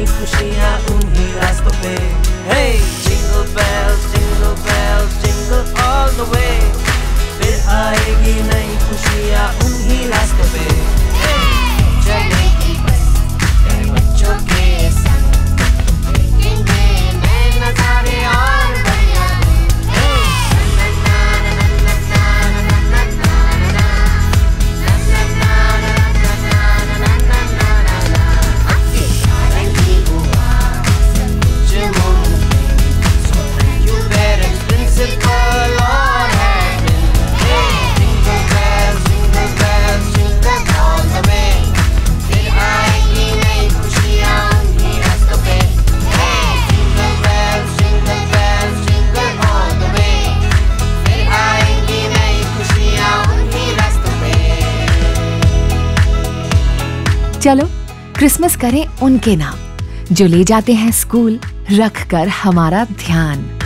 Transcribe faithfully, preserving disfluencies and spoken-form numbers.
खुशियाँ उन्हीं रास्तों पे। Hey, jingle bells, jingle bells, jingle all the way। फिर आएगी नई खुशियाँ उन्हीं रास्तों पे। चलेगी बस तेरे बच्चों के संग, देखेंगे नए नज़ारे और बढ़िया चलो क्रिसमस करें उनके नाम जो ले जाते हैं स्कूल, रख कर हमारा ध्यान।